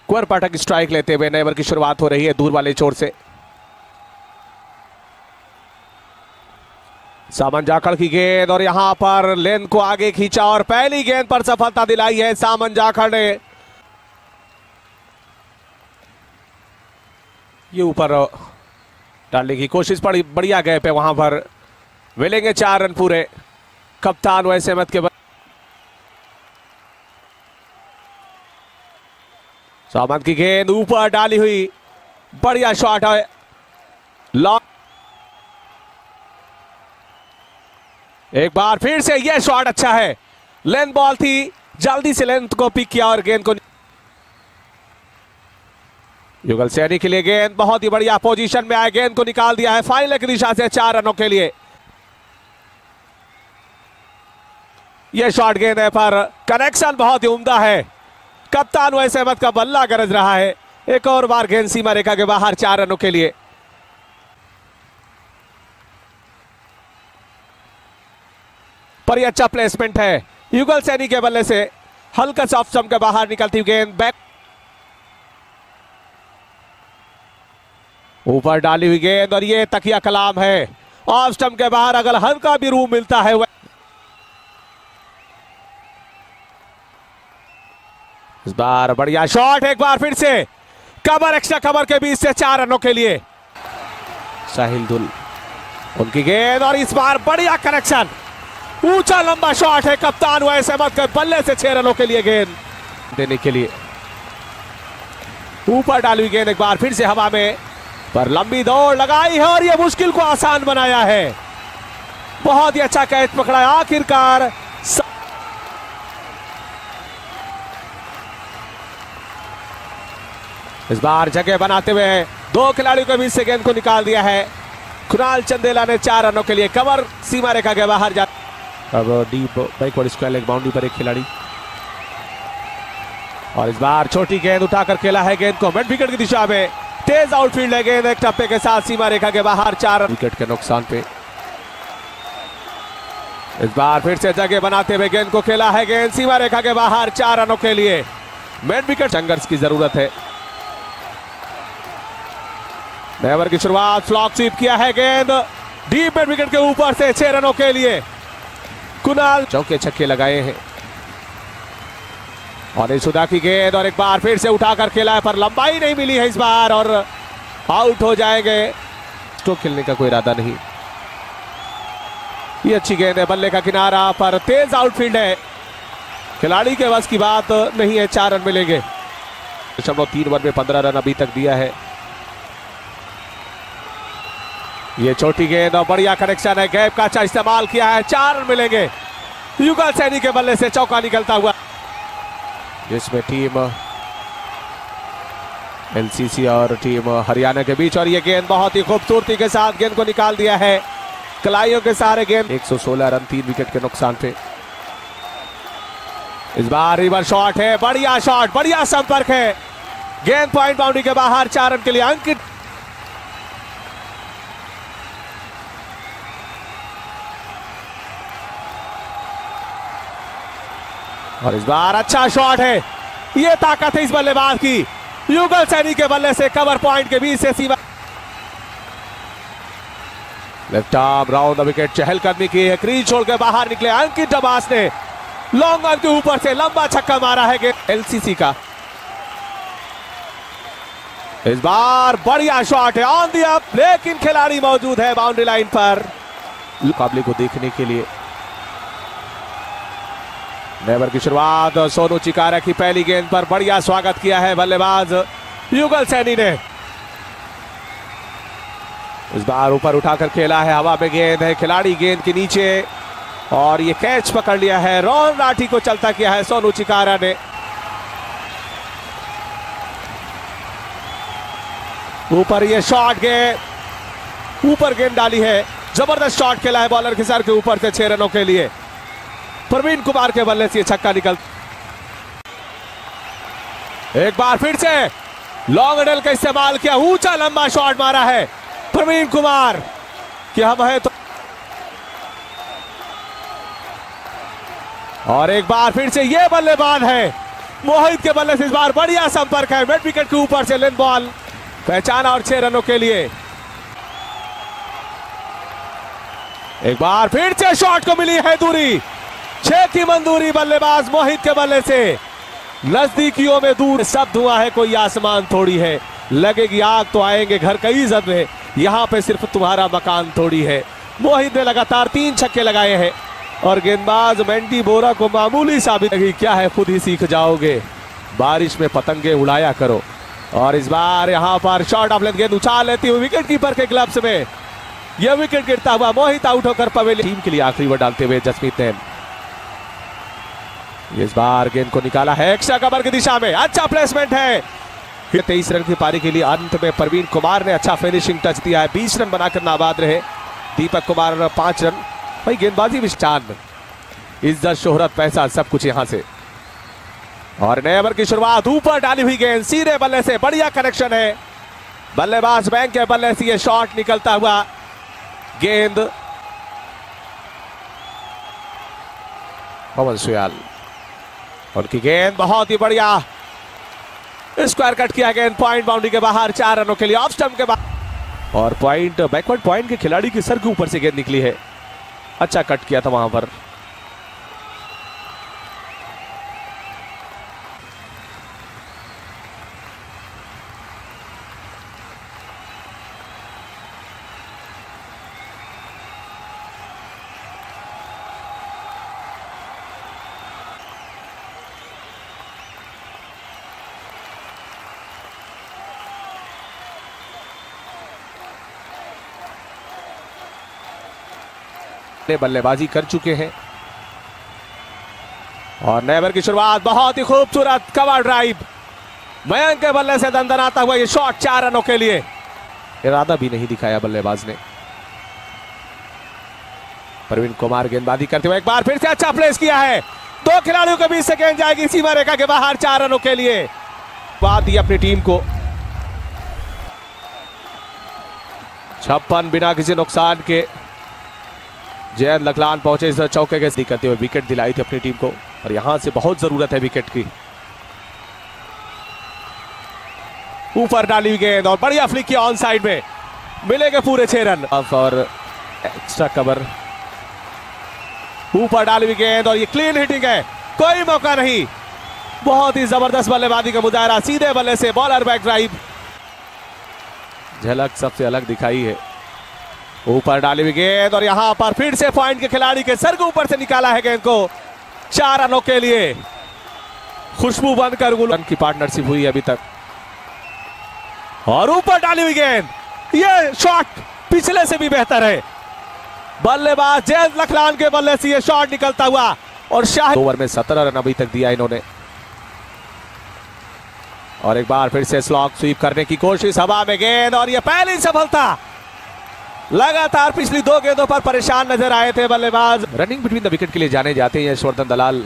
कुंवर पाठक strike लेते हुए नए ओवर की शुरुआत हो रही है दूर वाले छोर से। सामन जाखड़ की गेंद और यहां पर लेंथ को आगे खींचा और पहली गेंद पर सफलता दिलाई है सामन जाखड़ ने। ये ऊपर डालने की कोशिश पड़ी, बढ़िया गैप है वहां पर। मिलेंगे 4 रन पूरे कप्तान वैस अहमद के। सामंत की गेंद ऊपर डाली हुई, बढ़िया शॉट है। लॉन्ग एक बार फिर से यह शॉट अच्छा है। लेंथ बॉल थी, जल्दी से लेंथ को पिक किया और गेंद को। युगल सैनी के लिए गेंद बहुत ही बढ़िया पोजीशन में आए, गेंद को निकाल दिया है फाइनल की दिशा से 4 रनों के लिए। यह शॉट गेंद है पर कनेक्शन बहुत ही उम्दा है। कप्तान वैस अहमद का बल्ला गरज रहा है। एक और बार गेंद सीमा रेखा के बाहर 4 रनों के लिए। पर यह अच्छा प्लेसमेंट है युगल सैनी के बल्ले से। हल्का सा ऑफ स्टंप के बाहर निकलती हुई गेंद बैक ऊपर डाली हुई गेंद और ये तकिया कलाम है। ऑफ स्टंप के बाहर अगर हल्का भी रूम मिलता है इस बार बढ़िया शॉट। एक बार फिर से कवर, एक्स्ट्रा कवर के बीच से 4 रनों के लिए। साहिल दुल उनकी गेंद और इस बार बढ़िया कनेक्शन, ऊंचा लंबा शॉट है कप्तान वैस अहमद के बल्ले से 6 रनों के लिए गेंद देने के लिए। ऊपर डाली हुई गेंद एक बार फिर से हवा में, पर लंबी दौड़ लगाई है और यह मुश्किल को आसान बनाया है। बहुत ही अच्छा कैच पकड़ा है आखिरकार। इस बार जगह बनाते हुए 2 खिलाड़ियों के बीच से गेंद को निकाल दिया है कुणाल चंदेला ने 4 रनों के लिए। कवर सीमा रेखा के बाहर जा, अब deep backward square leg boundary पर एक खिलाड़ी और इस बार छोटी गेंद उठाकर खेला है गेंद को मिड विकेट की दिशा में। तेज आउटफील्ड है गेंद एक टप्पे के साथ सीमा रेखा के बाहर 4 विकेट के नुकसान पे। इस बार फिर से जगह बनाते हुए गेंद को खेला है गेंद सीमा रेखा के बाहर 4 रनों के लिए। मिड विकेट संघर्ष की जरूरत है। नए ओवर की शुरुआत, फ्लॉक स्वीप किया है गेंद डीप मिड विकेट के ऊपर से 6 रनों के लिए। कुणाल चौके छक्के लगाए हैं और सुधा की गेंद और एक बार फिर से उठाकर खेला है पर लंबाई नहीं मिली है इस बार और आउट हो जाएंगे। स्ट्रोक खेलने का कोई इरादा नहीं। ये अच्छी गेंद है, बल्ले का किनारा पर तेज आउटफील्ड है। खिलाड़ी के बस की बात नहीं है, 4 रन मिलेंगे। 3 ओवर में 15 रन अभी तक दिया है। ये छोटी गेंद और बढ़िया कनेक्शन है, गैप का अच्छा इस्तेमाल किया है, 4 रन मिलेंगे। युगल सैनी के बल्ले से चौका निकलता हुआ, जिसमें टीम एलसीसी और टीम हरियाणा के बीच। और ये गेंद बहुत ही खूबसूरती के साथ गेंद को निकाल दिया है कलाइयों के सारे गेंद। 116 रन 3 विकेट के नुकसान पे। इस बार रिवर शॉट है, बढ़िया शॉट, बढ़िया संपर्क है। गेंद पॉइंट बाउंड्री के बाहर 4 रन के लिए अंकित। और इस बार अच्छा शॉट है, ये ताकत है इस बल्लेबाज की। युगल सैनी के बल्ले से कवर पॉइंट के बीच से सीमा। Left arm round the wicket चहलकदमी की है, क्रीज छोड़ के बाहर निकले अंकित डबास ने लॉन्ग ऑन के ऊपर से लंबा छक्का मारा है एलसीसी का। इस बार बढ़िया शॉट है ऑन द अप, लेकिन खिलाड़ी मौजूद है बाउंड्री लाइन पर मुकाबले को देखने के लिए। नए ओवर की शुरुआत, सोनू चिकारा की पहली गेंद पर बढ़िया स्वागत किया है बल्लेबाज युगल सैनी ने। इस बार ऊपर उठाकर खेला है, हवा में गेंद है, खिलाड़ी गेंद के नीचे और ये कैच पकड़ लिया है। रोहन राठी को चलता किया है सोनू चिकारा ने। ऊपर ये शॉट गेंद, ऊपर गेंद डाली है, जबरदस्त शॉट खेला है बॉलर के सर के ऊपर से 6 रनों के लिए। प्रवीण कुमार के बल्ले से छक्का निकल। एक बार फिर से लॉन्ग रन का इस्तेमाल किया, ऊंचा लंबा शॉट मारा है प्रवीण कुमार कि हम है तो। और एक बार फिर से ये बल्लेबाज है मोहित के बल्ले से इस बार बढ़िया संपर्क है, मिड विकेट के ऊपर से लेन बॉल पहचाना और 6 रनों के लिए। एक बार फिर से शॉट को मिली है दूरी, 6 की मंजूरी बल्लेबाज मोहित के बल्ले से। नजदीकियों में दूर सब धुआं है, कोई आसमान थोड़ी है, लगेगी आग तो आएंगे घर कई जद में, यहाँ पे सिर्फ तुम्हारा मकान थोड़ी है। मोहित ने लगातार 3 छक्के लगाए हैं और गेंदबाज मेंडी बोरा को मामूली साबित लगी, क्या है खुद ही सीख जाओगे, बारिश में पतंगे उड़ाया करो। और इस बार यहाँ पर शॉट ऑफ लेंथ गेंद उछाल लेती हुई विकेट कीपर के ग्लव्स में यह विकेट गिरता हुआ मोहित आउट होकर पवेलियन टीम के लिए आखिरी ओवर डालते हुए जसमीत ने इस बार गेंद को निकाला है एक्स्ट्रा कवर की दिशा में, अच्छा प्लेसमेंट है। 23 रन की पारी के लिए अंत में प्रवीण कुमार ने अच्छा फिनिशिंग टच दिया है, 20 रन बनाकर नाबाद रहे दीपक कुमार 5 रन। भाई गेंदबाजी विस्तार, इज्जत शोहरत पैसा सब कुछ यहां से। और नए ओवर की शुरुआत, ऊपर डाली हुई गेंद सीधे बल्ले से, बढ़िया कनेक्शन है बल्लेबाज बैंक के बल्ले से, ये शॉट निकलता हुआ गेंद पवन सुयाल, उनकी गेंद बहुत ही बढ़िया स्क्वायर कट किया, गेंद पॉइंट बाउंड्री के बाहर 4 रनों के लिए ऑफ स्टंप के बाहर। और पॉइंट बैकवर्ड पॉइंट के खिलाड़ी की सर के ऊपर से गेंद निकली है, अच्छा कट किया था वहां पर। बल्लेबाजी कर चुके हैं और नए ओवर की शुरुआत, बहुत ही खूबसूरत कवर ड्राइव, मयंक के बल्ले से दंदनाता हुआ ये शॉट 4 रनों के लिए, इरादा भी नहीं दिखाया बल्लेबाज ने। प्रवीण कुमार गेंदबाजी करते हुए एक बार फिर से अच्छा प्लेस किया है, 2 खिलाड़ियों के बीच से गेंद जाएगी सीमा रेखा के बाहर 4 रनों के लिए। बात दी अपनी टीम को 56 बिना किसी नुकसान के जयंत लखलान पहुंचे इस चौके के करते हुए विकेट दिलाई थी अपनी टीम को और यहां से बहुत जरूरत है विकेट की। ऊपर डाली हुई गेंद और बढ़िया फ्लिक किया ऑन साइड में, मिलेंगे पूरे 6 रन और एक्स्ट्रा कवर। ऊपर डाली हुई गेंद और ये क्लीन हिटिंग है, कोई मौका नहीं, बहुत ही जबरदस्त बल्लेबाजी का मुजाहरा, सीधे बल्ले से बॉलर बैक ड्राइव, झलक सबसे अलग दिखाई है। ऊपर डाली हुई गेंद और यहां पर फिर से पॉइंट के खिलाड़ी के सर के ऊपर से निकाला है गेंद को 4 रनों के लिए। खुशबू बनकर गुलन की पार्टनरशिप हुई अभी तक और ऊपर डाली हुई गेंद, ये शॉट पिछले से भी बेहतर है, बल्लेबाज जयंत लखलान के बल्ले से ये शॉट निकलता हुआ और शाह ओवर में 17 रन अभी तक दिया इन्होंने। और एक बार फिर से स्लॉग स्वीप करने की कोशिश, हवा में गेंद और ये पहली सफलता। लगातार पिछली 2 गेंदों पर परेशान नजर आए थे बल्लेबाज। रनिंग बिटवीन द विकेट के लिए जाने जाते हैं यशवर्धन दलाल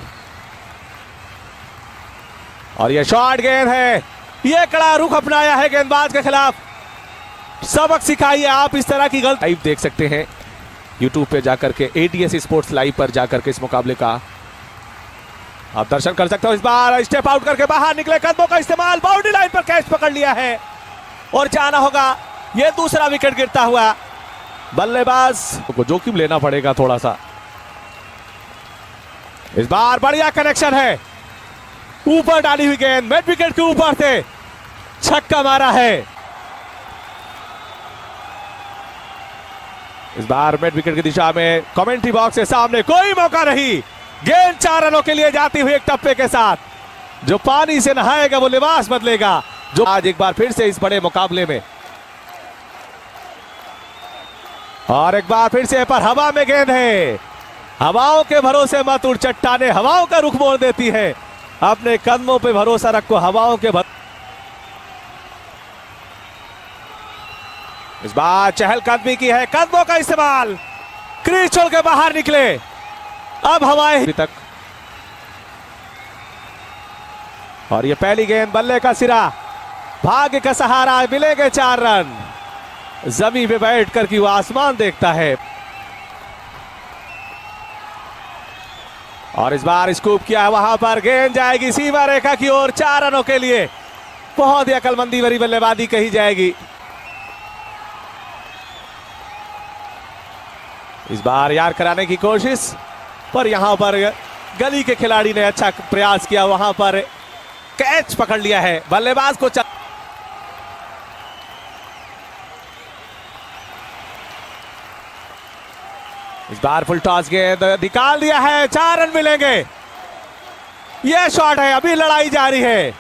और ये शॉर्ट गेंद है, ये कड़ा रुख अपनाया है गेंदबाज के खिलाफ। सबक सिखाइए आप इस तरह की गलती। लाइव देख सकते हैं यूट्यूब पे जाकर के, ATS स्पोर्ट्स लाइव पर जाकर के इस मुकाबले का आप दर्शन कर सकते हो। इस बार स्टेप आउट करके बाहर निकले, कदमों का इस्तेमाल, बाउंड्री लाइन पर कैच पकड़ लिया है और जाना होगा। ये दूसरा विकेट गिरता हुआ, बल्लेबाज को जोखिम लेना पड़ेगा थोड़ा सा। इस बार बढ़िया कनेक्शन है, ऊपर डाली हुई गेंद, मिड विकेट के ऊपर से छक्का मारा है। इस बार मिड विकेट की दिशा में, कमेंट्री बॉक्स के सामने कोई मौका नहीं, गेंद 4 रनों के लिए जाती हुई एक टप्पे के साथ। जो पानी से नहाएगा वो लिबास बदलेगा, जो आज एक बार फिर से इस बड़े मुकाबले में। और एक बार फिर से पर हवा में गेंद है, हवाओं के भरोसे मत उड़, चट्टाने हवाओं का रुख मोड़ देती है, अपने कदमों पे भरोसा रखो, हवाओं के इस बार चहलकदमी की है, कदमों का इस्तेमाल, क्रीज छोड़ के बाहर निकले, अब हवाएं अभी तक। और ये पहली गेंद, बल्ले का सिरा, भाग्य का सहारा, मिलेंगे 4 रन। जमीन पे बैठकर कि वो आसमान देखता है। और इस बार स्कूप किया है, वहां पर गेंद जाएगी सीमा रेखा की ओर 4 रनों के लिए। बहुत ही अकलमंदी भरी बल्लेबाजी कही जाएगी। इस बार यार कराने की कोशिश, पर यहां पर गली के खिलाड़ी ने अच्छा प्रयास किया, वहां पर कैच पकड़ लिया है। बल्लेबाज को इस बार फुल टॉस गेंद निकाल दिया है, 4 रन मिलेंगे। यह शॉट है, अभी लड़ाई जारी है।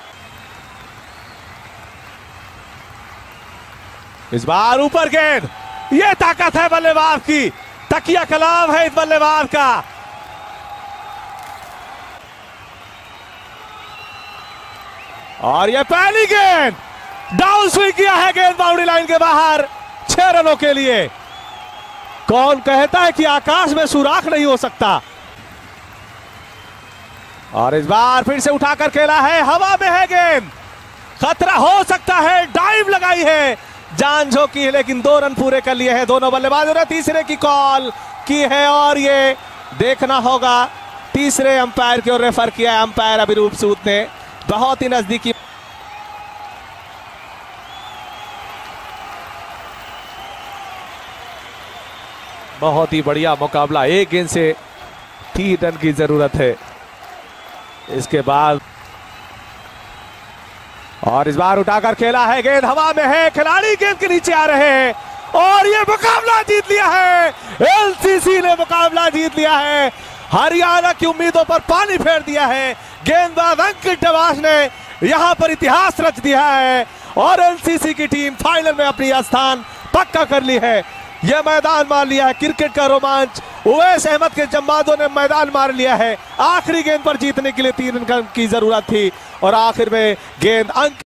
इस बार ऊपर गेंद, यह ताकत है बल्लेबाज की, तकिया कलाम है इस बल्लेबाज का। और यह पहली गेंद डाउन स्विंग किया है, गेंद बाउंड्री लाइन के बाहर, 6 रनों के लिए। कौन कहता है कि आकाश में सुराख नहीं हो सकता। और इस बार फिर से उठाकर खेला है, हवा में है गेंद, खतरा हो सकता है, डाइव लगाई है, जान झोंकी है, लेकिन 2 रन पूरे कर लिए हैं दोनों बल्लेबाजों ने। तीसरे की कॉल की है और ये देखना होगा, तीसरे अंपायर की ओर रेफर किया है अंपायर अभिरूप सूद ने। बहुत ही नजदीकी बहुत ही बढ़िया मुकाबला, एक गेंद से 3 रन की जरूरत है। इसके बाद और इस बार उठाकर खेला है, गेंद हवा में है, खिलाड़ी गेंद के नीचे आ रहे हैं और ये मुकाबला जीत लिया है। एलसीसी ने मुकाबला जीत लिया है, हरियाणा की उम्मीदों पर पानी फेर दिया है। गेंदबाज अंकित डवाश ने यहां पर इतिहास रच दिया है और एलसीसी की टीम फाइनल में अपनी स्थान पक्का कर ली है। यह मैदान मार लिया है, क्रिकेट का रोमांच, उवैस अहमद के जम्बादों ने मैदान मार लिया है। आखिरी गेंद पर जीतने के लिए 3 रन की जरूरत थी और आखिर में गेंद अंक